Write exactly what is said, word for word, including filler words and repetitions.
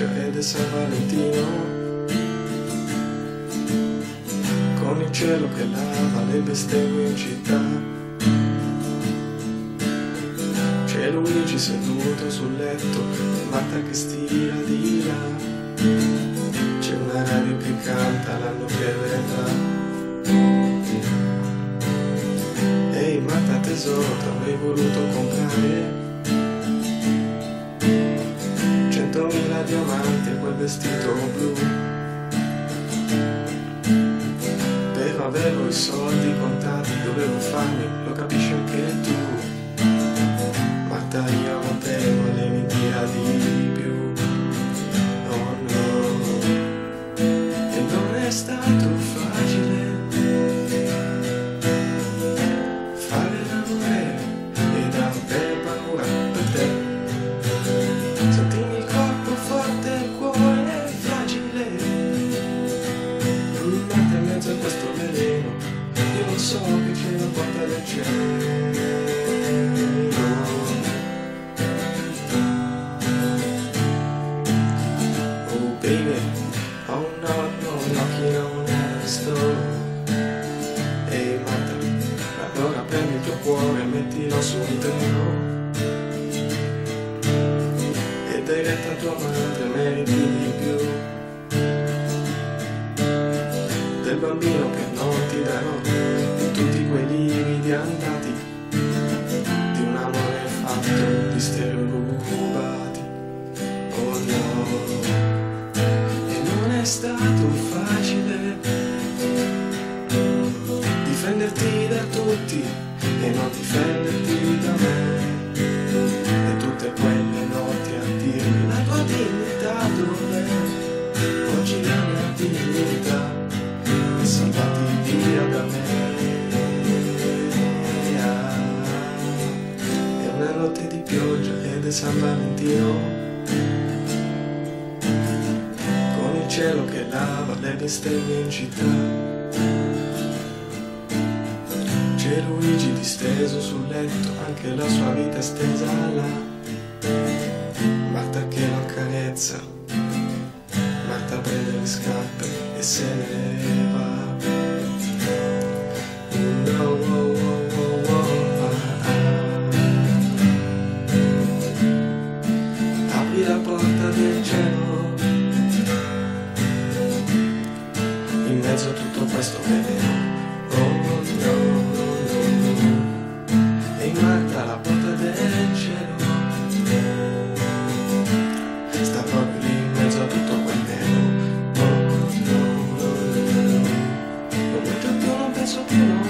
pioggia ed è San Valentino, con il cielo che lava le bestemmie in città. C'è Luigi seduto sul letto, Marta che stira di là, c'è una radio che canta l'anno che verrà. Ehi Marta tesoro, t'avrei voluto comprare centomila diamanti e quel vestito blu, però avevo i soldi contati, dovevo farmi, lo capisci anche tu. Marta io non temo, lei mi tira di più, oh no, e non è stato facile fare l'amore ed aver paura per te. Sentimi il corpo forte e il cuore fragile, Marta in mezzo a questo veleno, io non so che c'è la porta del cielo. Baby, oh no, no, knocking on the door. Ehi Marta, allora prendi il tuo cuore e mettilo su un treno e dai retta a tua madre, meriti di più del bambino che non ti darò, di tutti quei lividi andati, di un amore fatto di stereorubati. Oh no, è stato facile difenderti da tutti e non difenderti da me, e tutte quelle notti a dirmi la tua dignità dov'è, oggi la mia dignità è salvati via da me. È una notte di pioggia ed è San Valentino, cielo che lava le bestemmie in città. C'è Luigi disteso sul letto, anche la sua vita è stesa là. Marta che lo accarezza, Marta prende le scarpe e se ne va. No, oh, oh, oh, oh, ah, ah. Apri la porta del cielo, in mezzo a tutto questo veleno, oh no, no, no. E Marta la porta del cielo sta proprio lì in mezzo a tutto quel nero, oh no, no, no. Non metto più, non penso più, no.